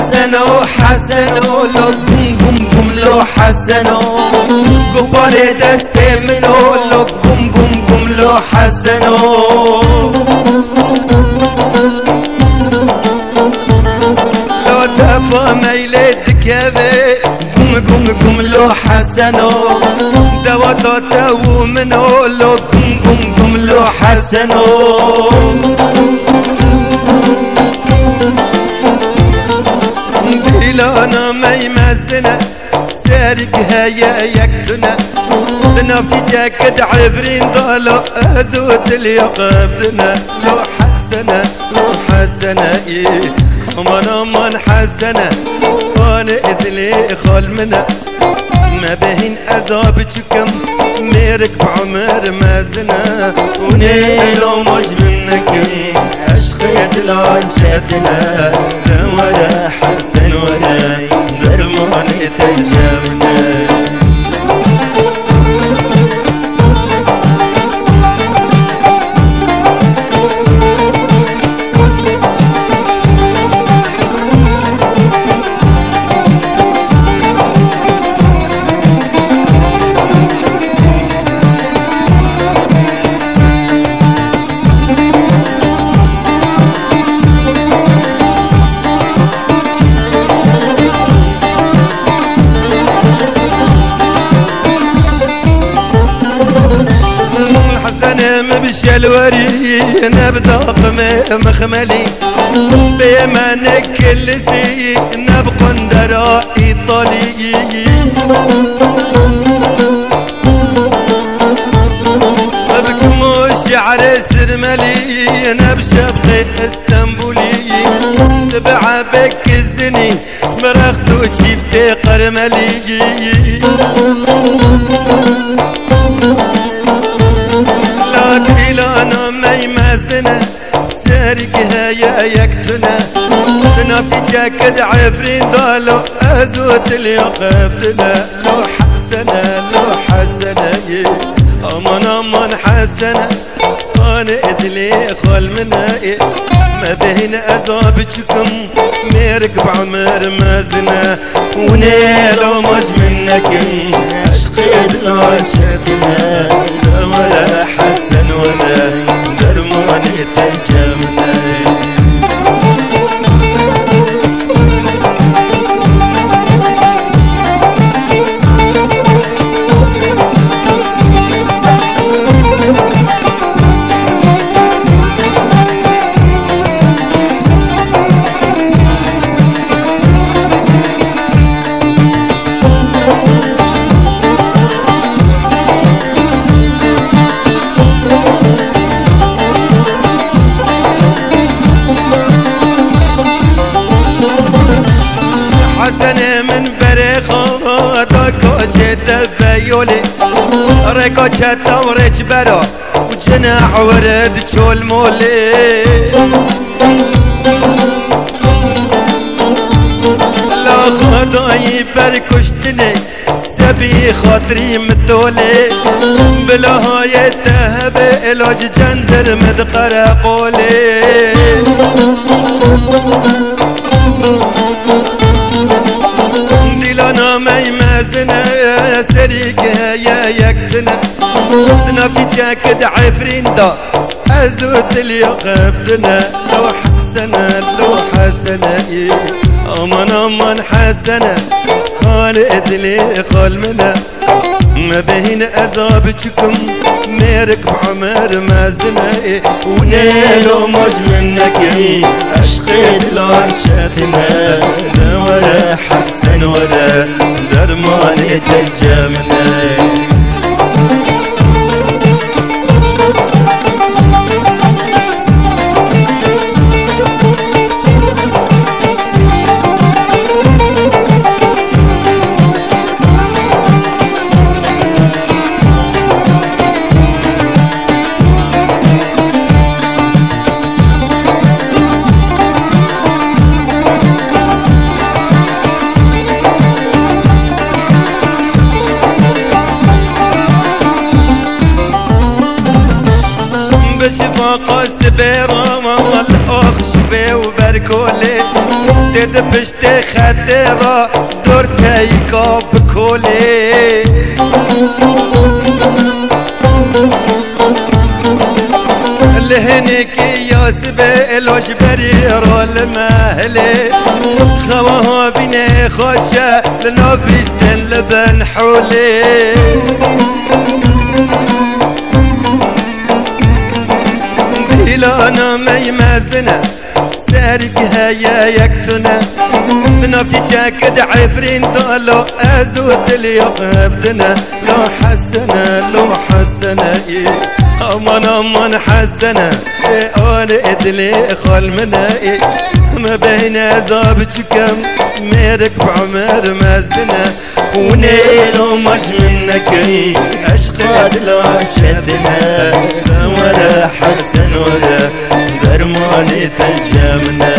حسنو حسنو لو قم قم قم لو حسنو قبل دستي منو لو قم قم قم لو حسنو لو دفا ميلتك يا ذي قم قم قم لو حسنو دوا تو منو لو قم قم قم لو حسنو ديلانا ما يمزنا سارق هيا يكتنا نفسي جاكد عفرين ضالو أزود اللي يقفدنا لو حسنا لو حسنا إيه أمان أمان حسنا وانا إذلي خال منا ما بهين أذابتكم ميرك بعمر مازنا ونيلو مش منكم أشخيت العنشاتنا لا ولا حسن ولا درمان تجابنا مبشي الوري نبدأ مخملي بيمانك كل سي نبقى ندرا إيطالي بكمو شعر سرملي نبشبقي اسطنبولي تبع بك الزني مرختو شفتي قرملي ديلانا ما يمازنا سارق هيا يكتنا نفسي جاكد عفرين ضالو أزوت اللي يقفدنا لو حسنا لو حسنا أمان أمان حسنا أنا إدلي خال منا ما بين أذابتكم ميرك بعمر مازنا ونيلو مش منكم عشقي دلاشتنا ولا حسن ولا درمان تجمنا حسن من بريخو دوكوشي تبيولي ريكو شتا وريج برو وجناح ورد شول مولي لا خداي بركشتني تبي خاطري متولي بلا هاي تهب إلاج جندر مدقر قولي ديلانا ما يمازنا سريك هيا يكتنا نفسي جاكد عفرين دا أزود اللي يقفدنا لو حسنا لو حسنا أمان أمان حسنا خالد لي خال منا ما بين أذابتكم ميرك بعمر مازنا ونيلو مش منك أشقي لانشاتنا لا ولا حسن ولا درمان تجمنا شفاقة سبيرة والأخ شفي وبركولي شد بشتي خطرة دور تايكا بكولي لهنك يا سبيل وجبرير المهلي خواها بيني خوشة لنوبيست اللبن حولي بيلا انا ما يمازنا سارك هيا يكتنا بنفتي جاكد عفرين دولو ازود اليوم ابدنا لو حسنا لو حسنا امان امان حسنا اولي ادلي خال منا ما بين عذاب كم ميرك بعمر مازنا ونيلو مش منك اشقاد لو شتنا ولا حسن ولا درماني تنجمنا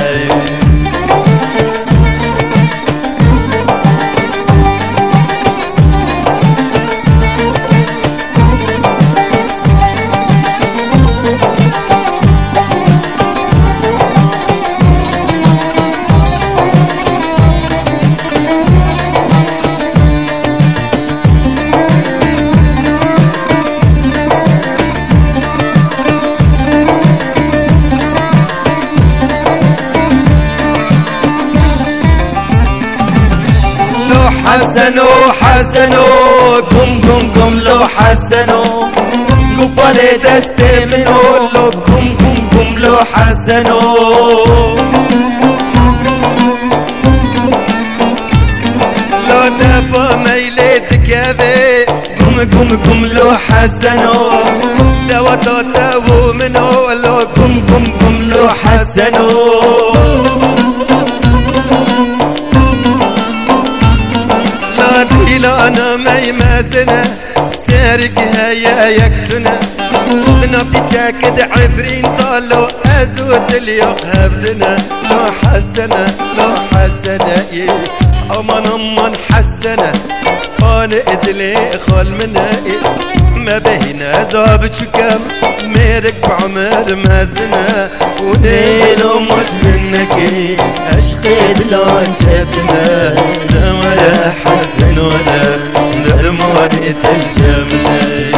حسنوا حسنوا قم لو حسنوا قبالي دستي منو لو قم لو حسنوا لو دفع ميلتك يا ذي قم لو حسنوا دوا تاو منو لو قم لو حسنوا لا انا ما يمازنا سارك هيا يكتنا نفسي جاكد عفرين طالو ازود اليوم هفدنا لو حسنا امان حسنا انا ادلي خال منا ما بينا ذاب كم ميرك بعمر مازنا ونيلو مش منك اشقد لون شتنا ولا حسن ولا درماني تنجمنا